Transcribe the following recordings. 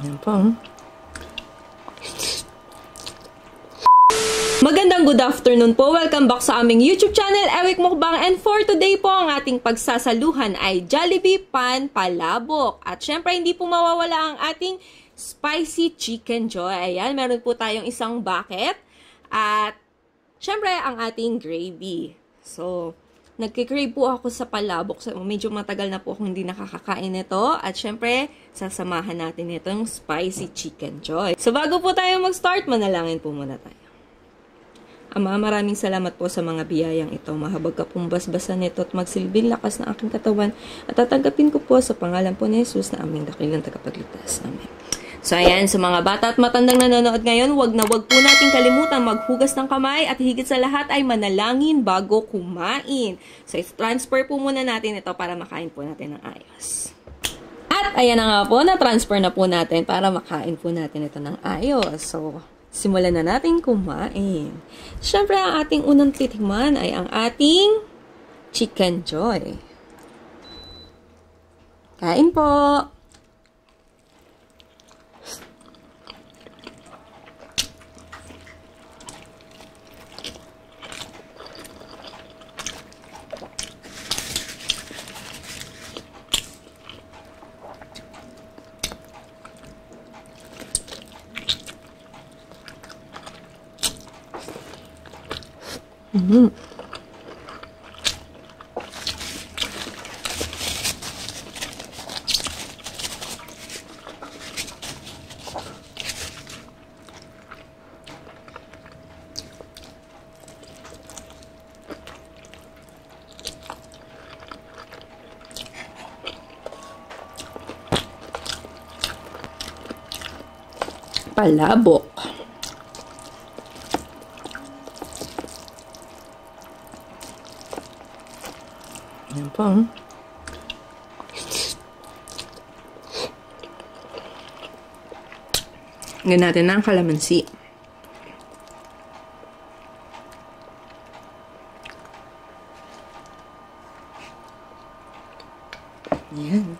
Ayan po. Magandang good afternoon po. Welcome back sa aming YouTube channel, Ewik Mukbang. And for today po, ang ating pagsasaluhan ay Jollibee Pan Palabok. At syempre, hindi po mawawala ang ating spicy chicken joy. Ayan, meron po tayong isang bucket. At syempre, ang ating gravy. So, nagkikrave po ako sa palabok. So, medyo matagal na po akong hindi nakakakain nito. At syempre, sasamahan natin itong spicy chicken joy. So, bago po tayo mag-start, manalangin po muna tayo. Ama, maraming salamat po sa mga biyayang ito. Mahabag ka pong basbasan nito at magsilbing lakas ng aking katawan. At tatanggapin ko po sa pangalan po ni Jesus na aming dakilang tagapagligtas. Amen. So, ayan, sa mga bata at matandang nanonood ngayon, wag po natin kalimutan maghugas ng kamay at higit sa lahat ay manalangin bago kumain. So, transfer po muna natin ito para makain po natin ng ayos. At ayan na nga po, na-transfer na po natin para makain po natin ito ng ayos. So, simulan na natin kumain. Siyempre, ang ating unang titikman ay ang ating chicken joy. Kain po! Palabok. Ayan po. Ngayon natin ang kalamansi. Ayan.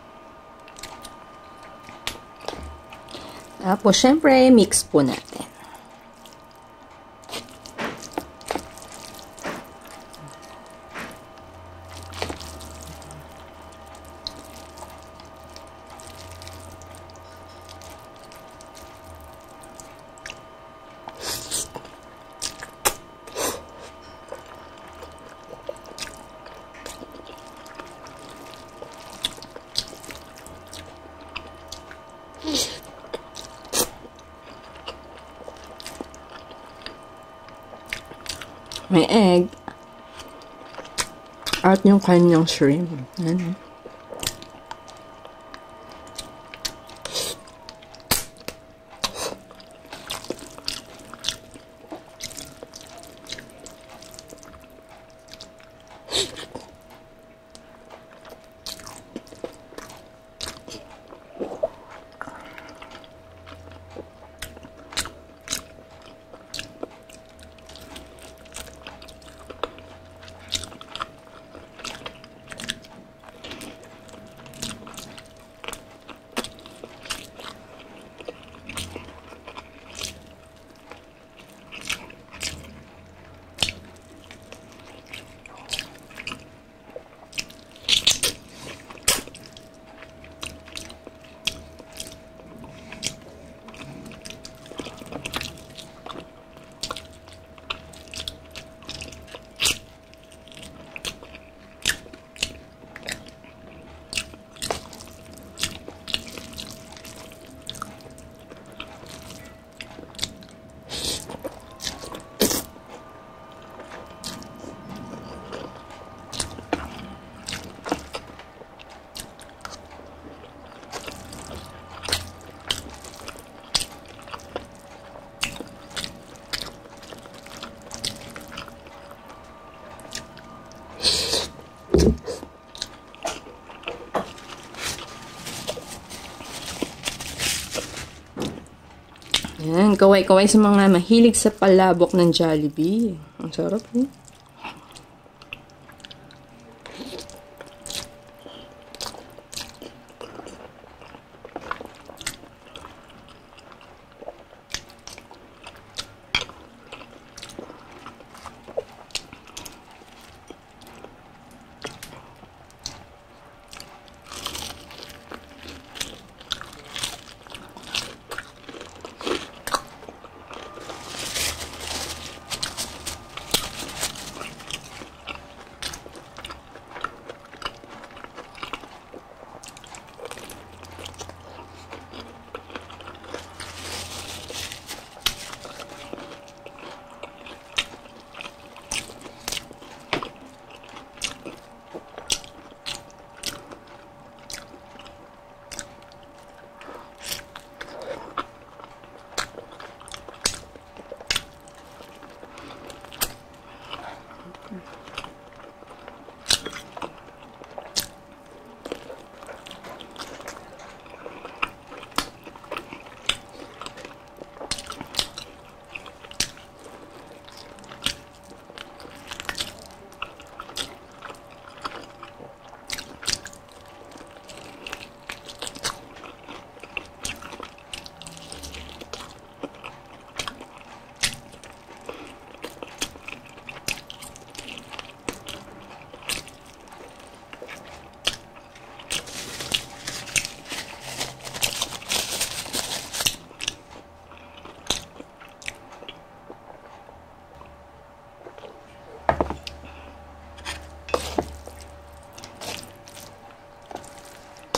Tapos, syempre, mix po natin. May egg. At yung kanyang shrimp. Ano? Ayan, kaway-kaway sa mga mahilig sa palabok ng Jollibee. Ang sarap, eh.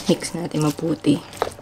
Mix natin mabuti.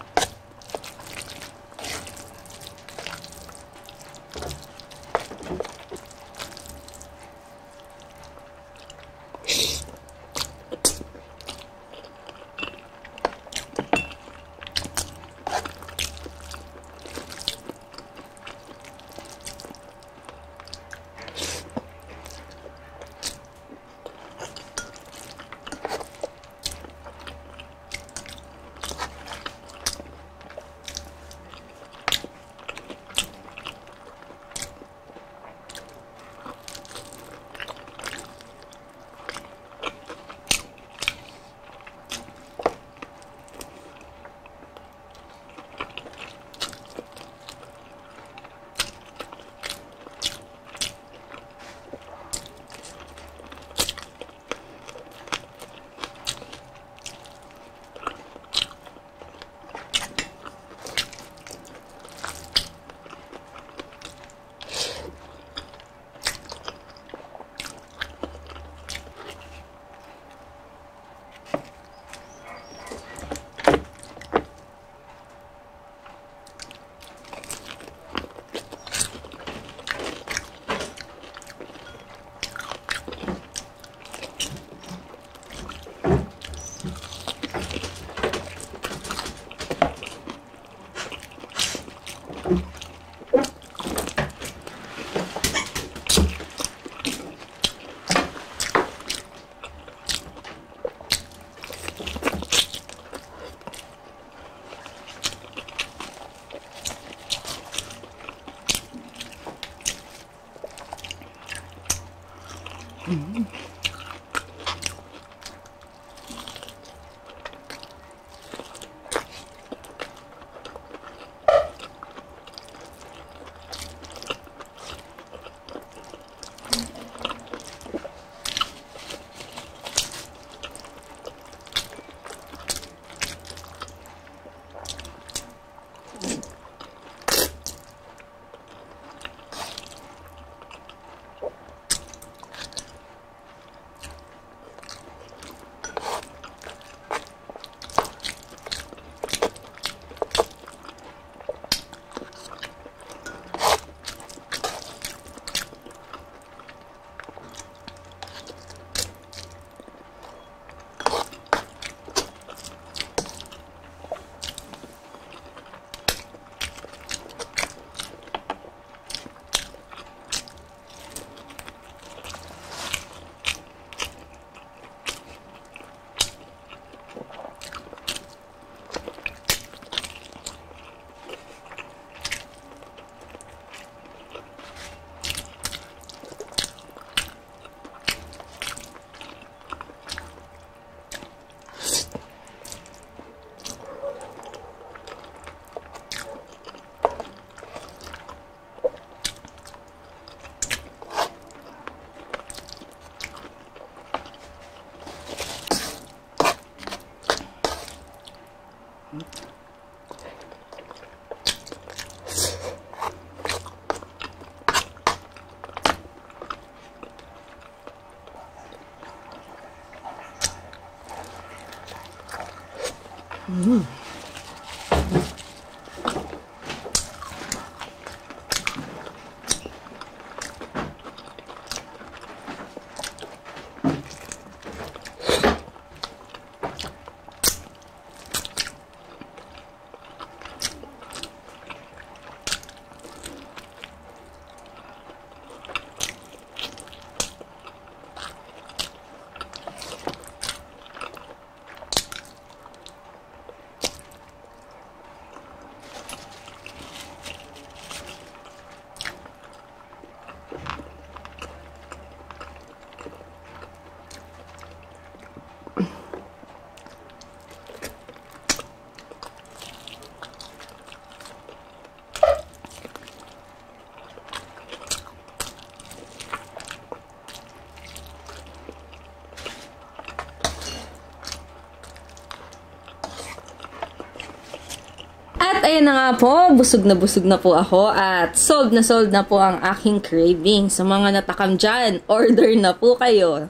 At ayan na nga po, busog na po ako at solved na po ang aking craving. Sa mga natakam dyan, order na po kayo.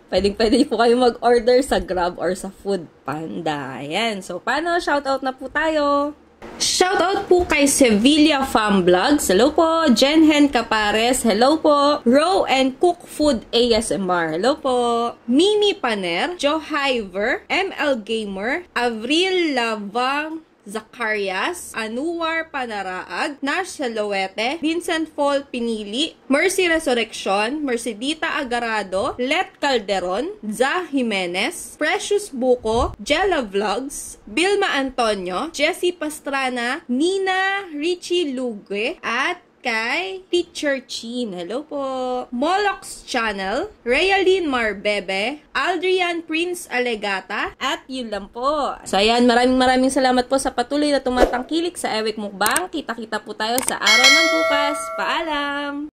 Pwede po kayo mag-order sa Grab or sa Food Panda. Ayan. So, paano? Shoutout na po tayo. Shoutout po kay Sevilla Farm Vlogs. Hello po. Jenhen Capares. Hello po. Row and Cook Food ASMR. Hello po. Mimi Paner. Joe Hiver. ML Gamer. Avril Lavang Zacarias, Anuar Panaraag, Nash Salawete, Vincent Fall Pinili, Mercy Resurrection, Mercedita Agarado, Let Calderon, Za Jimenez, Precious Buko, Jella Vlogs, Bilma Antonio, Jessie Pastrana, Nina Richie Lugue, at kay Teacher Chin. Hello po. Molox Channel, Realine Marbebe, Aldrian Prince Alegata, at yun lang po. So ayan, maraming salamat po sa patuloy na tumatangkilik sa Ewik Mukbang. Kita-kita po tayo sa araw ng bukas. Paalam!